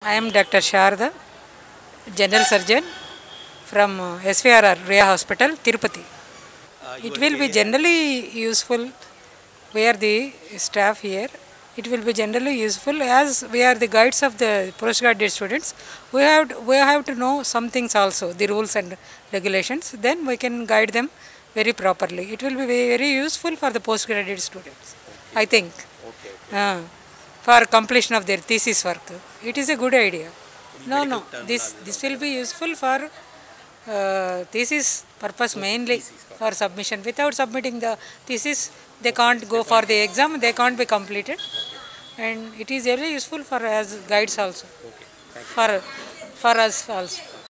I am Dr. Sharda, General Surgeon from SVRR Rhea Hospital, Tirupati. It Your will be career. generally useful. We are the staff here. It will be generally useful as we are the guides of the postgraduate students. We have to know some things also, the rules and regulations. Then we can guide them very properly. It will be very useful for the postgraduate students, I Okay, think, okay, okay. uh, for completion of their thesis work. It is a good idea. No, Medical no. This terminology. this will be useful for thesis purpose Okay, mainly thesis. for submission. Without submitting the thesis, they can't go for the exam. They can't be completed, Okay, and it is very useful for as guides also okay. Thank you. for for us also.